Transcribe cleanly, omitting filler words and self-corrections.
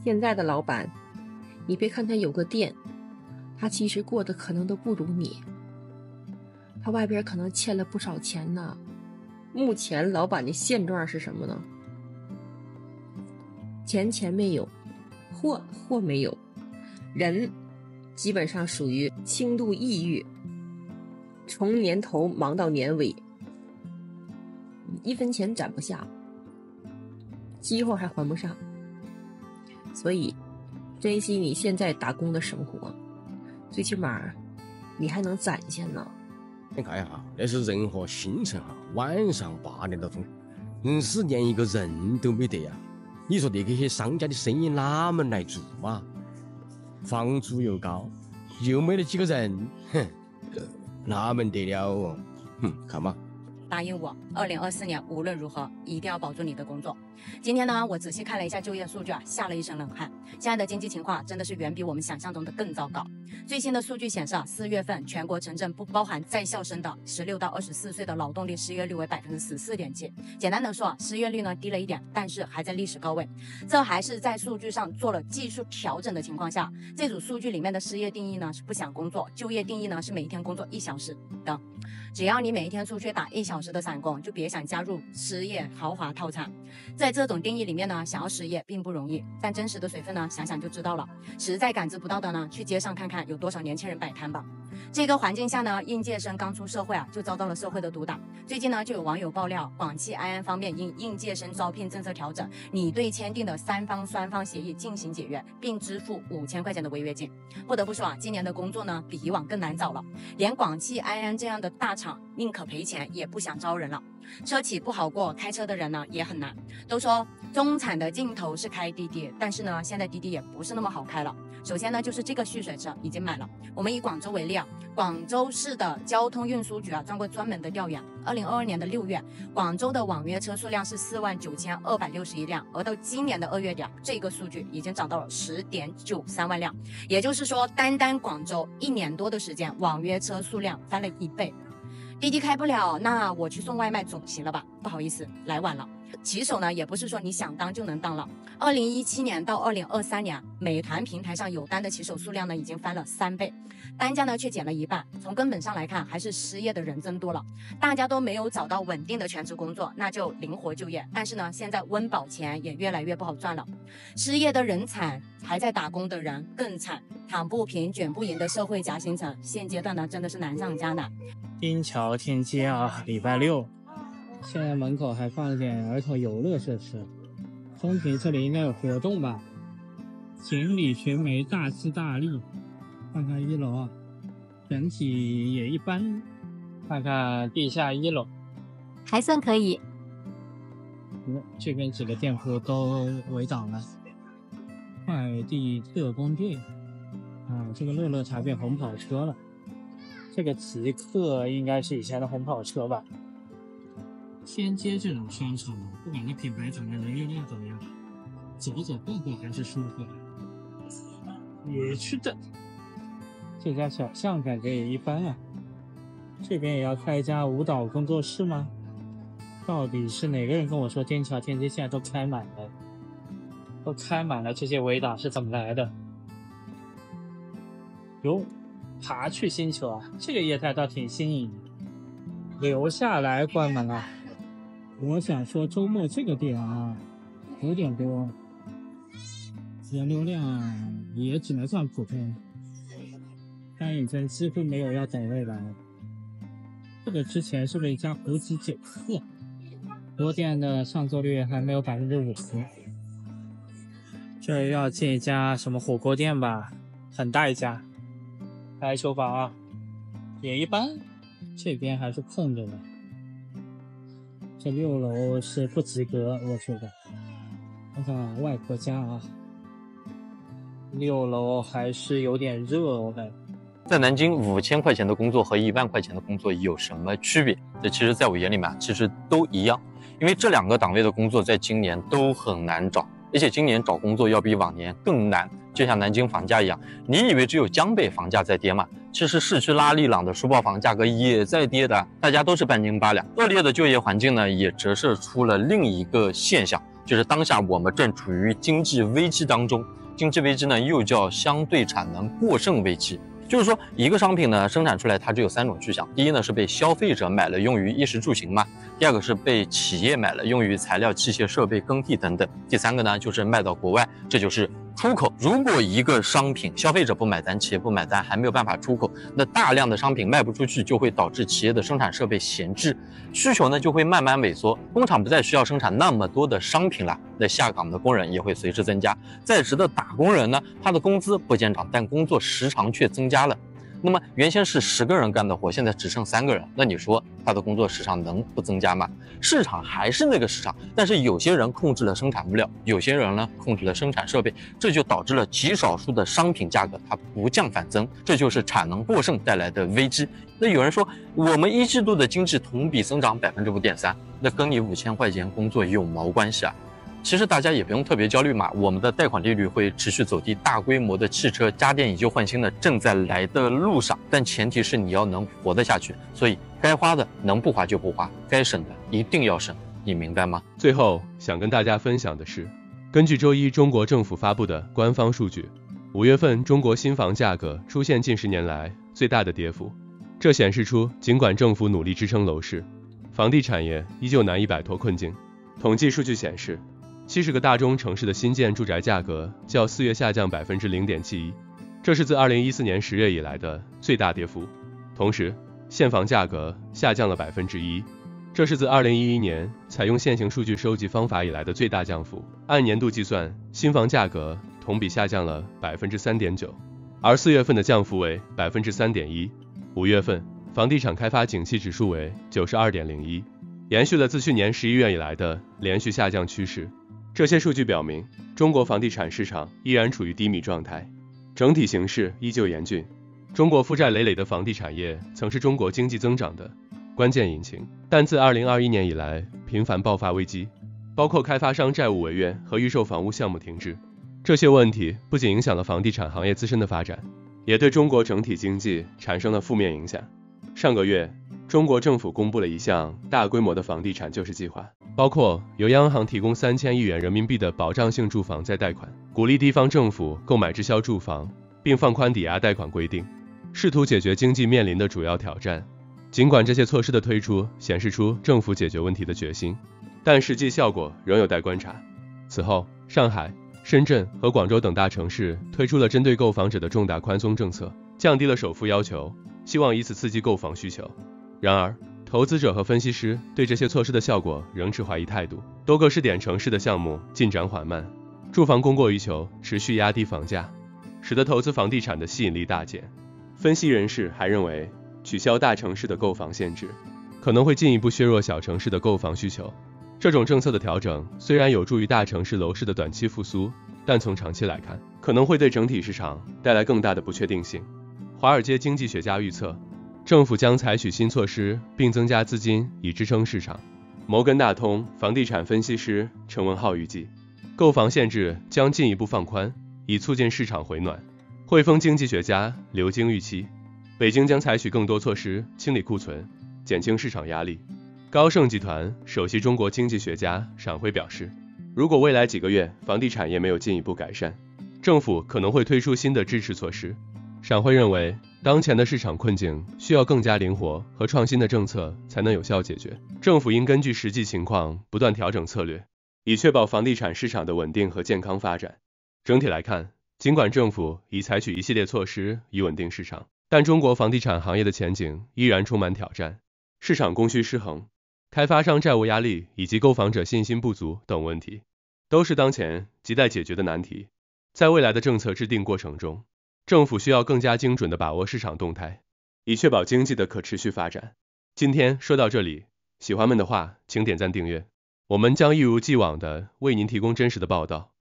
现在的老板，你别看他有个店，他其实过得可能都不如你，他外边可能欠了不少钱呢。目前老板的现状是什么呢？钱没有，货没有，人基本上属于轻度抑郁，从年头忙到年尾，一分钱攒不下，今后还还不上。所以珍惜你现在打工的生活，最起码你还能攒下呢。 你看一下，那是仁和新城晚上8点多钟，硬是连一个人都没得呀。你说这些商家的生意哪门来做嘛？房租又高，又没得几个人，哼，哪门得了哦？看嘛。 答应我，2024年无论如何一定要保住你的工作。今天呢，我仔细看了一下就业数据吓了一身冷汗。现在的经济情况真的是远比我们想象中的更糟糕。最新的数据显示，4月份全国城镇不包含在校生的16到24岁的劳动力失业率为14.7%。简单的说，失业率呢低了一点，但是还在历史高位。这还是在数据上做了技术调整的情况下。这组数据里面的失业定义呢是不想工作，就业定义呢是每天工作1小时的。只要你每一天出去打1小时的散工，就别想加入失业豪华套餐。在这种定义里面呢，想要失业并不容易，但真实的水分呢，想想就知道了。实在感知不到的呢，去街上看看有多少年轻人摆摊吧。这个环境下呢，应届生刚出社会就遭到了社会的毒打。最近呢，就有网友爆料，广汽埃安方面因应届生招聘政策调整，拟对签订的3方双方协议进行解约，并支付5000块钱的违约金。不得不说今年的工作呢，比以往更难找了。连广汽埃安这样的大厂，宁可赔钱也不想招人了。车企不好过，开车的人呢也很难。都说中产的尽头是开滴滴，但是呢，现在滴滴也不是那么好开了。首先呢，就是这个蓄水池已经满了。我们以广州为例广州市的交通运输局做过专门的调研。2022年的6月，广州的网约车数量是49261辆，而到今年的2月底这个数据已经涨到了10.93万辆。也就是说，单广州1年多的时间，网约车数量翻了1倍。滴滴开不了，那我去送外卖总行了吧？不好意思，来晚了。骑手呢，也不是说你想当就能当了。2017年到2023年，美团平台上有单的骑手数量呢，已经翻了3倍，单价呢却减了1半。从根本上来看，还是失业的人增多了，大家都没有找到稳定的全职工作，那就灵活就业。但是呢，现在温饱钱也越来越不好赚了，失业的人惨，还在打工的人更惨，躺不平卷不赢的社会夹心层，现阶段呢，真的是难上加难。 汀桥天街礼拜6。现在门口还放了点儿童游乐设施，中庭这里应该有活动吧。锦鲤寻梅大吉大利，看看1楼整体也一般。看看地下1楼， 还算可以。 这边几个店铺都围挡了。快递特工队这个乐乐茶变红跑车了。这个极客应该是以前的红跑车吧。天街这种商场，不管它品牌怎么样，人流量怎么样，走逛逛还是舒服的。也去的。这家小巷感觉也一般这边也要开一家舞蹈工作室吗？到底是哪个人跟我说天桥天街现在都开满了？这些围挡是怎么来的？哟，爬去星球这个业态倒挺新颖的。留下来关门了。我想说周末这个点有点多，人流量也只能算普通，餐饮真几乎没有要等位的。这个之前是不是一家胡吉酒客？多店的上座率还没有50%。这要进一家什么火锅店吧，很大一家，排球房也一般，这边还是空着的。这6楼是不及格，我觉得。看看外婆家6楼还是有点热，我感觉。 在南京5000块钱的工作和1万块钱的工作有什么区别？这其实在我眼里面其实都一样，因为这2个档位的工作在今年都很难找，而且今年找工作要比往年更难。就像南京房价一样，你以为只有江北房价在跌吗？其实市区拉力朗的书报房价格也在跌的，大家都是半斤八两。恶劣的就业环境呢，也折射出了另一个现象， 就是当下我们正处于经济危机当中。经济危机呢，又叫相对产能过剩危机。就是说，一个商品呢生产出来，它只有3种去向。第一呢是被消费者买了用于衣食住行嘛，第二个是被企业买了用于材料、器械、设备、耕地等等，第三个呢就是卖到国外，这就是出口。如果一个商品消费者不买单，企业不买单，还没有办法出口，那大量的商品卖不出去，就会导致企业的生产设备闲置，需求呢就会慢慢萎缩，工厂不再需要生产那么多的商品了，那下岗的工人也会随之增加。在职的打工人呢，他的工资不见涨，但工作时长却增加了。那么原先是10个人干的活，现在只剩3个人，那你说他的工作时长能不增加吗？市场还是那个市场，但是有些人控制了生产物料，有些人呢控制了生产设备，这就导致了极少数的商品价格它不降反增，这就是产能过剩带来的危机。那有人说我们1季度的经济同比增长5.3%，那跟你5000块钱工作有毛关系啊？其实大家也不用特别焦虑嘛，我们的贷款利率会持续走低，大规模的汽车家电以旧换新的正在来的路上，但前提是你要能活得下去，所以该花的能不花就不花，该省的一定要省，你明白吗？ 最后想跟大家分享的是，根据周一中国政府发布的官方数据，5月份中国新房价格出现近10年来最大的跌幅，这显示出尽管政府努力支撑楼市，房地产业依旧难以摆脱困境。统计数据显示，70个大中城市的新建住宅价格较4月下降 0.71%， 这是自2014年10月以来的最大跌幅。同时，现房价格下降了 1%， 这是自2011年采用现行数据收集方法以来的最大降幅。按年度计算，新房价格同比下降了 3.9%， 而4月份的降幅为 3.1%。5月份，房地产开发景气指数为 92.01， 延续了自去年11月以来的连续下降趋势。这些数据表明，中国房地产市场依然处于低迷状态，整体形势依旧严峻。中国负债累累的房地产业曾是中国经济增长的关键引擎，但自2021年以来频繁爆发危机，包括开发商债务违约和预售房屋项目停滞。这些问题不仅影响了房地产行业自身的发展，也对中国整体经济产生了负面影响。上个月，中国政府公布了一项大规模的房地产救市计划，包括由央行提供3000亿元人民币的保障性住房再贷款，鼓励地方政府购买滞销住房，并放宽抵押贷款规定，试图解决经济面临的主要挑战。尽管这些措施的推出显示出政府解决问题的决心，但实际效果仍有待观察。此后，上海、深圳和广州等大城市推出了针对购房者的重大宽松政策，降低了首付要求，希望以此刺激购房需求。然而，投资者和分析师对这些措施的效果仍持怀疑态度，多个试点城市的项目进展缓慢，住房供过于求持续压低房价，使得投资房地产的吸引力大减。分析人士还认为，取消大城市的购房限制可能会进一步削弱小城市的购房需求。这种政策的调整虽然有助于大城市楼市的短期复苏，但从长期来看，可能会对整体市场带来更大的不确定性。华尔街经济学家预测，政府将采取新措施并增加资金以支撑市场。摩根大通房地产分析师陈文浩预计，购房限制将进一步放宽，以促进市场回暖。汇丰经济学家刘晶预期，北京将采取更多措施清理库存，减轻市场压力。高盛集团首席中国经济学家闪辉表示，如果未来几个月房地产业没有进一步改善，政府可能会推出新的支持措施。闪辉认为，当前的市场困境需要更加灵活和创新的政策才能有效解决。政府应根据实际情况不断调整策略，以确保房地产市场的稳定和健康发展。整体来看，尽管政府已采取一系列措施以稳定市场，但中国房地产行业的前景依然充满挑战。市场供需失衡、开发商债务压力以及购房者信心不足等问题，都是当前亟待解决的难题。在未来的政策制定过程中，政府需要更加精准地把握市场动态，以确保经济的可持续发展。今天说到这里，喜欢们的话请点赞订阅，我们将一如既往地为您提供真实的报道。